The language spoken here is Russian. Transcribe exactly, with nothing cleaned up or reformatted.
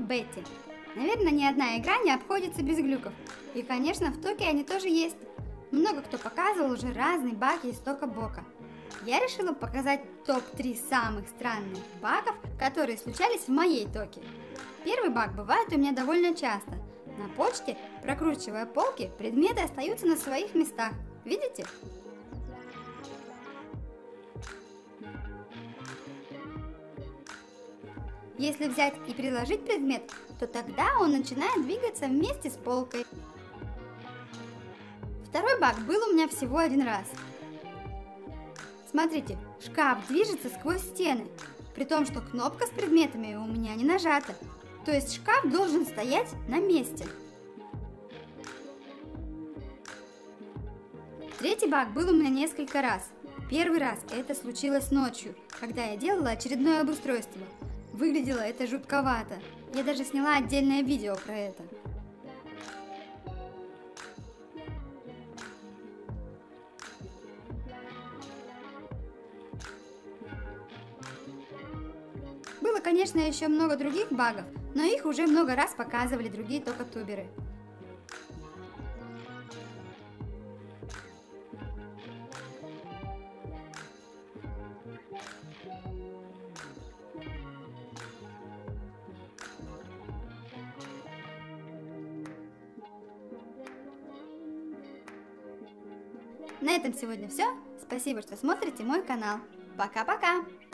Бетти. Наверное, ни одна игра не обходится без глюков. И, конечно, в Токе они тоже есть. Много кто показывал уже разные баги из Тока Бока. Я решила показать топ три самых странных багов, которые случались в моей Токе. Первый баг бывает у меня довольно часто. На почте, прокручивая полки, предметы остаются на своих местах. Видите? Если взять и приложить предмет, то тогда он начинает двигаться вместе с полкой. Второй баг был у меня всего один раз. Смотрите, шкаф движется сквозь стены, при том, что кнопка с предметами у меня не нажата. То есть шкаф должен стоять на месте. Третий баг был у меня несколько раз. Первый раз это случилось ночью, когда я делала очередное обустройство. Выглядело это жутковато. Я даже сняла отдельное видео про это. Было, конечно, еще много других багов, но их уже много раз показывали другие токатуберы. На этом сегодня все. Спасибо, что смотрите мой канал. Пока-пока!